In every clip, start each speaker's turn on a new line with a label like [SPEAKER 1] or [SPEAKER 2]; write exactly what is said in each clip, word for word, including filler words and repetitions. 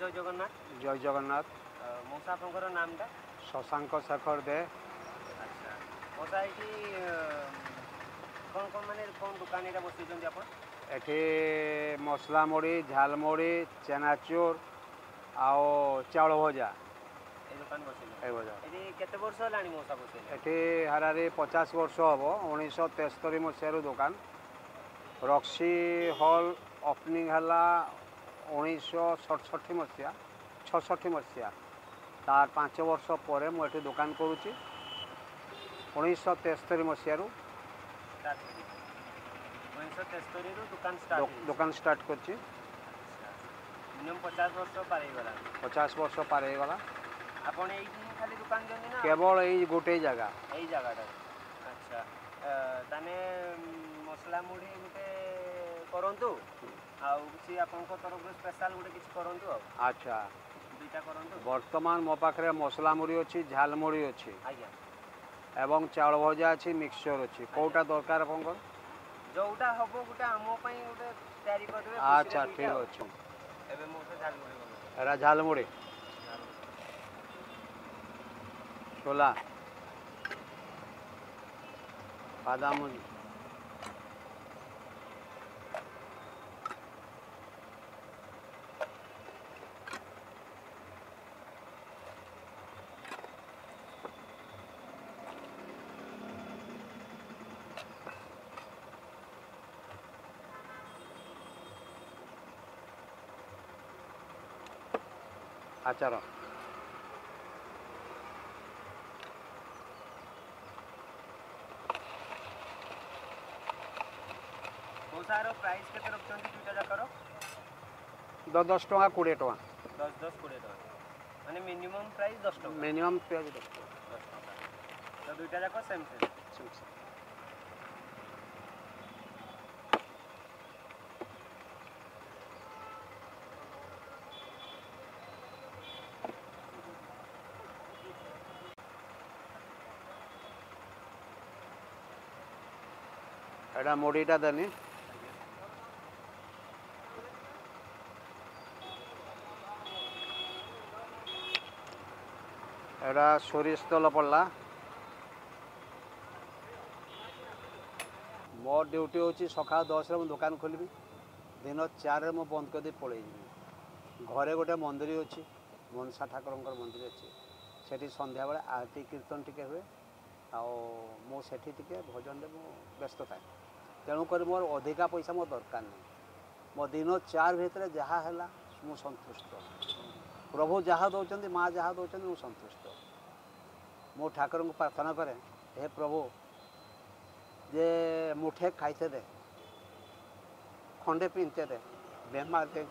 [SPEAKER 1] जय जगन्नाथ।
[SPEAKER 2] जय जगन्नाथ।
[SPEAKER 1] मौसा आपनकर नामटा?
[SPEAKER 2] शशांक शेखर दे।
[SPEAKER 1] अच्छा मौसा ये कौन कौन माने कौन दुकान एटा बसैछन आपण?
[SPEAKER 2] एठी मसला मुड़ी, झाल मुड़ी, चनाचूर आओ चाउल भजा
[SPEAKER 1] ए दुकान बसैछन।
[SPEAKER 2] ए भजा
[SPEAKER 1] एटी केते वर्ष लानी मौसा बसैले?
[SPEAKER 2] एठी हारारी पचास वर्ष हबो। उन्नीस सौ तेस्तरी मसीह दुकान रक्सी हॉल ओपनिंग हला उन्नीस सौ सड़सठी मसीहा छठी मसीहा तार पांच वर्ष पर मुझे दुकान करुच्ची उन्नीस सौ तेस्तरी मसीह दुकान स्टार्ट कर
[SPEAKER 1] पचास वर्ष पार गला
[SPEAKER 2] पचास वर्ष पार गला
[SPEAKER 1] आपण एई खाली दुकान जनी ना
[SPEAKER 2] केवल यही गोटे जगह
[SPEAKER 1] यही जगह। अच्छा ताने मसला मुड़ी गुटे करंतु आउ किसी आपनको तरफ स्पेशल गुटे किछ करंतु आ
[SPEAKER 2] अच्छा
[SPEAKER 1] दुईटा करंतु।
[SPEAKER 2] वर्तमान मो पाखरे मसला मुड़ी अछि, झाल मुड़ी अछि
[SPEAKER 1] आज्ञा
[SPEAKER 2] एवं चाउल भजा अछि, मिक्सचर अछि। कोटा दरकार आपनकर
[SPEAKER 1] जोटा हबो गुटे हमो पई गुटे तयारी कर देबे।
[SPEAKER 2] अच्छा ठीक अछि।
[SPEAKER 1] एबे मो से झाल मुड़ी बनो
[SPEAKER 2] एरा झाल मुड़ी छोला बादाम आचार
[SPEAKER 1] मौसार प्राइस केते रखछन दुईटा जाकर?
[SPEAKER 2] दस दस टका कोड़े टका
[SPEAKER 1] दस दस कोड़े टका माने मिनिमम प्राइस दस टका
[SPEAKER 2] मिनिमम प्राइस दस टका
[SPEAKER 1] दस टका तो दुईटा जाकर सेम सेम
[SPEAKER 2] सेम सेम। एटा मुड़ीटा देनी एटा सोरिष तेल पड़ला। मोर ड्यूटी होची सका दस रे दुकान खोलबी दिन चार रे मो बंद कर दे पळेई घरे गोटे मंदिर अच्छी मनसा ठाकुर मंदिर अच्छी सेठी संध्या बेले आरती कीर्तन टिके हुए आउ सेठी टिके भजन में व्यस्त थाए तेणुक मोर अधिका पैसा मोर दरकार नहीं मो दिन चार भितर जहाँ है मु संतुष्ट प्रभु जहाँ दौरान माँ जहाँ दौरान मु संतुष्ट मो ठाकुर को प्रार्थना करे हे प्रभु जे मुठे खाइते दे खंडे पिनते दे बेमार दे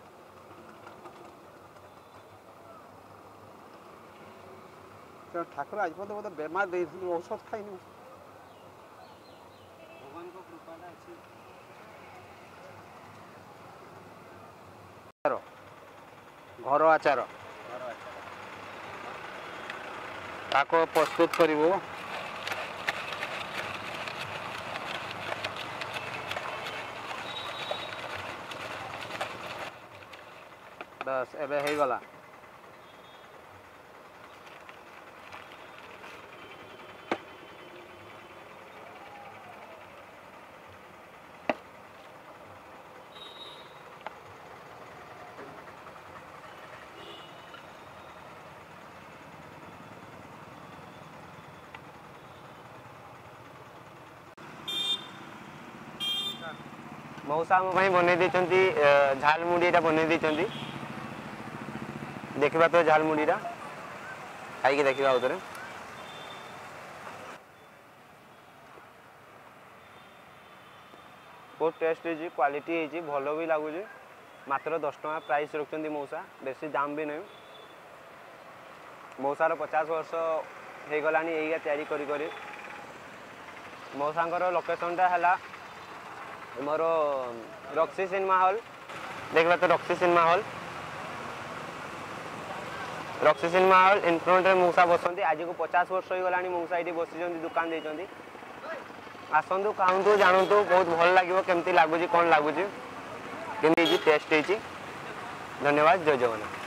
[SPEAKER 2] ठाकुर आज पर्यटन मतलब बेमार दे औषध खाइनि
[SPEAKER 1] भगवान को कृपा अच्छी
[SPEAKER 2] घर आचार ताको प्रस्तुत करिवो बस एबे हे गला
[SPEAKER 1] मौसा आम बन झाल मुड़ीटा बन देखा तो झाल मुड़ीटा खाई देखा उधर बहुत टेस्ट है क्वालिटी है भल भी लगुच मात्र दस टका प्राइस रखते मौसा बेसी दाम भी नहीं मौसार पचास वर्ष हो गला यही तैयारी करी करी मौसा लोकेशनटा है मोर रक्सी सिनेमा हॉल देखा तो Roxy cinema hall Roxy cinema hall in front रे मौसा बसंती आज को पचास वर्ष हो गला मौसा ये बसी दुकान देते आसतु खातु जानतु बहुत भल लगे केमती लगुच कौन लगुच केमी टेस्ट है। धन्यवाद। जय जगन्नाथ।